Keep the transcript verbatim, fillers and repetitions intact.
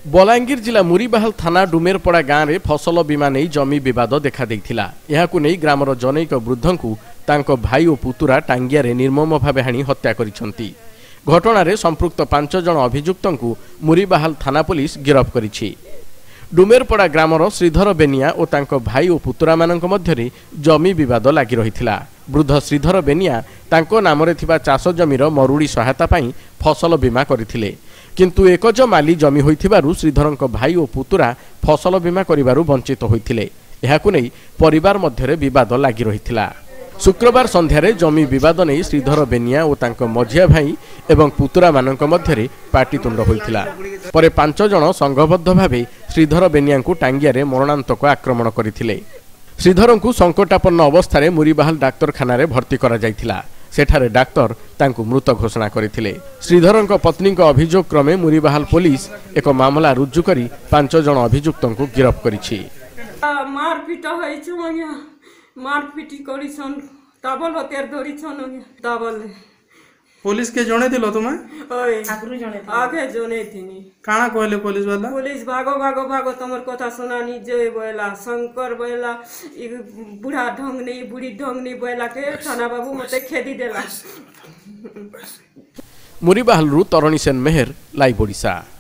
बलांगीर जिला मुरीबाहाल थाना डुमेरपड़ा गाँव में फसल बीमा नहीं जमी विवाद देखा देइथिला। एहाकु नहीं ग्रामर जनैक वृद्ध को तांको भाई और पुतुरा टांगिया निर्मम भाव हाणी हत्या करिसंती। घटना संपृक्त पांच जन अभियुक्त को मुरीबाहाल थाना पुलिस गिरफ करिछि। डुमेरपड़ा ग्रामर श्रीधर बेनिया और तांको भाई और पुतुरा मानक मध्यरे जमी विवाद लागि रहिथिला। वृद्ध श्रीधर बेनिया तांको नामरे थिबा चाष जमीर मरुड़ी सहायता पाई फसल बीमा करथिले, किंतु एकज माली जमी होइथिबारु श्रीधरंक भाई और पुतुरा फसल बीमा करिबारु वंचित होइथिले। एहाकु नै परिवार मध्यरे विवाद लागि रहिथिला। शुक्रवार संध्यारे जमी विवाद नहीं श्रीधर बेनिया और तांको मझिया भाई एवं पुतुरा मानक मध्यरे पाटितुंड होइथिला। परे पांच जन संघबद्ध भावे श्रीधर बेनिया को टांगिया मरणांतक आक्रमण करथिले। श्रीधर को संकटापन्न अवस्था मुरीबाहाल डाक्तरखाना भर्ती करा जायथिला। सेठारे डाक्तर तांकु मृत घोषणा करथिले। श्रीधरंक पत्नी अभियोग क्रमे मुरीबाहाल पुलिस एक मामला रुजु करी पांच जन अभियुक्त को गिरफ करिछि। मारपिट होइछु मारपिट करिसन ताबल हत्यार धरिसन ताबल पुलिस के जणे दिलो तुमे ओए आगु जणे आगे जणे थिनी काना कहले पुलिस वाला पुलिस भागो भागो भागो तमर कथा सुनानी जे बोला शंकर बोला इ बुढ़ा ढंग नहीं बुढ़ी ढंग नहीं बोला के थाना बाबू मते खेदी देला। मुरीबाहाल रु तरणीसेन मेहर लाइव ओडिशा।